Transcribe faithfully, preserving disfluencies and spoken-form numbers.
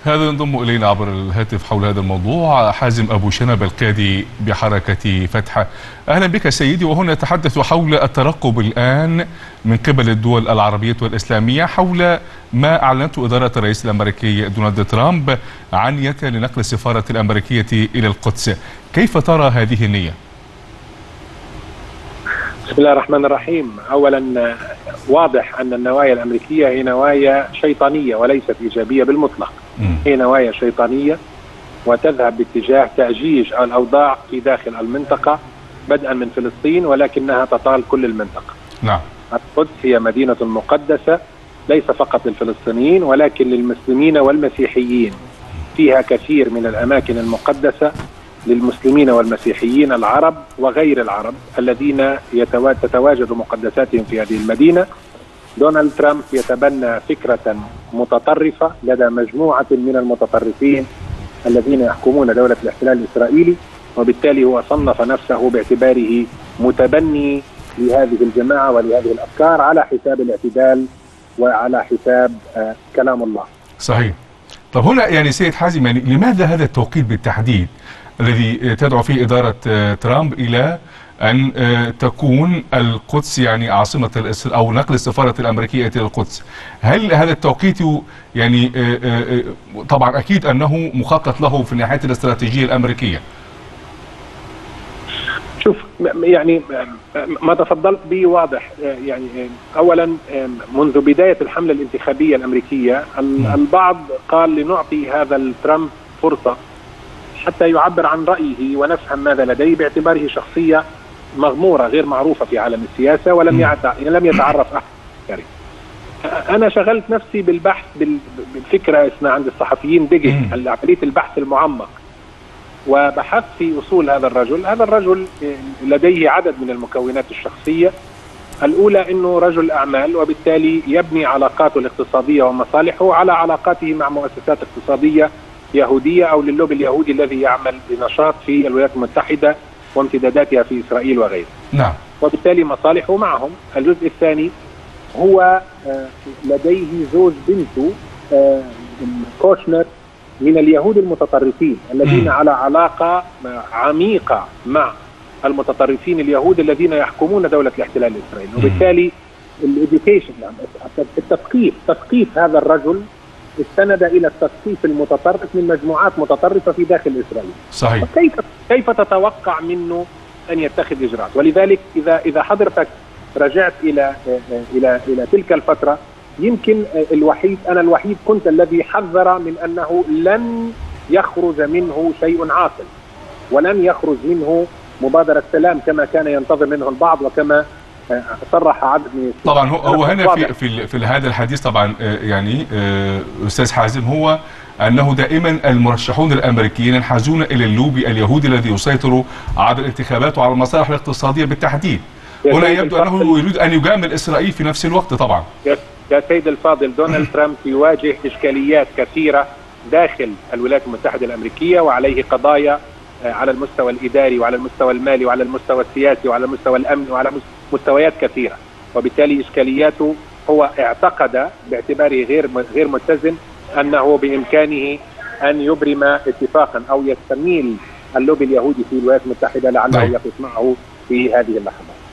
هذا ينضم إلينا عبر الهاتف حول هذا الموضوع حازم أبو شنب القاضي بحركة فتح. أهلا بك سيدي. وهنا نتحدث حول الترقب الآن من قبل الدول العربية والإسلامية حول ما أعلنته إدارة الرئيس الأمريكي دونالد ترامب عن نيته لنقل السفارة الأمريكية إلى القدس. كيف ترى هذه النية؟ بسم الله الرحمن الرحيم. أولا واضح أن النوايا الأمريكية هي نوايا شيطانية وليست إيجابية بالمطلق. هي نوايا شيطانية وتذهب باتجاه تأجيج الأوضاع في داخل المنطقة بدءا من فلسطين، ولكنها تطال كل المنطقة. نعم. القدس هي مدينة مقدسة ليس فقط للفلسطينيين ولكن للمسلمين والمسيحيين. فيها كثير من الأماكن المقدسة للمسلمين والمسيحيين العرب وغير العرب الذين تتواجد مقدساتهم في هذه المدينة. دونالد ترامب يتبنى فكرة متطرفة لدى مجموعة من المتطرفين الذين يحكمون دولة الاحتلال الإسرائيلي، وبالتالي هو صنف نفسه باعتباره متبني لهذه الجماعة ولهذه الأفكار على حساب الاعتدال وعلى حساب آه كلام الله. صحيح. طب هنا يعني سيد حازم، يعني لماذا هذا التوقيت بالتحديد الذي تدعو فيه إدارة ترامب إلى أن تكون القدس يعني عاصمة أو نقل السفارة الأمريكية إلى القدس؟ هل هذا التوقيت يعني طبعا أكيد أنه مخطط له في الناحية الاستراتيجية الأمريكية؟ شوف، يعني ما تفضلت به واضح. يعني أولا منذ بداية الحملة الانتخابية الأمريكية البعض قال لنعطي هذا الترامب فرصة حتى يعبر عن رأيه ونفهم ماذا لديه، باعتباره شخصية مغمورة غير معروفة في عالم السياسة ولم لم يتعرف أحد. أنا شغلت نفسي بالبحث بالفكرة اسمها عند الصحفيين ديجيت، عملية البحث المعمق، وبحثت في أصول هذا الرجل. هذا الرجل لديه عدد من المكونات الشخصية. الأولى أنه رجل أعمال، وبالتالي يبني علاقاته الاقتصادية ومصالحه على علاقاته مع مؤسسات اقتصادية يهودية أو للوبي اليهودي الذي يعمل بنشاط في الولايات المتحدة وامتداداتها في إسرائيل وغيره. نعم. وبالتالي مصالحه معهم. الجزء الثاني هو لديه زوج بنته كوشنر من اليهود المتطرفين الذين م. على علاقة عميقة مع المتطرفين اليهود الذين يحكمون دولة الاحتلال الإسرائيلي. وبالتالي الإديوكيشن، التثقيف تثقيف هذا الرجل استند الى التثقيف المتطرف من مجموعات متطرفه في داخل اسرائيل. صحيح. كيف كيف تتوقع منه ان يتخذ اجراءات؟ ولذلك اذا اذا حضرتك رجعت الى الى الى تلك الفتره، يمكن الوحيد انا الوحيد كنت الذي حذر من انه لن يخرج منه شيء عاقل، ولن يخرج منه مبادره سلام كما كان ينتظر منه البعض وكما صرح عدد من طبعا. هو, هو هنا في في, في هذا الحديث طبعا يعني استاذ حازم، هو انه دائما المرشحون الامريكيين ينحازون الى اللوبي اليهودي الذي يسيطر على الانتخابات وعلى المصالح الاقتصاديه بالتحديد. هنا يبدو انه يريد ان يجامل اسرائيل في نفس الوقت. طبعا يا سيد الفاضل، دونالد ترامب يواجه اشكاليات كثيره داخل الولايات المتحده الامريكيه، وعليه قضايا على المستوى الاداري وعلى المستوى المالي وعلى المستوى السياسي وعلى المستوى الامني وعلى مستويات كثيرة. وبالتالي إشكالياته هو اعتقد باعتباره غير غير متزن أنه بإمكانه أن يبرم اتفاقا أو يستميل اللوبي اليهودي في الولايات المتحدة لعله يقف معه في هذه اللحظات.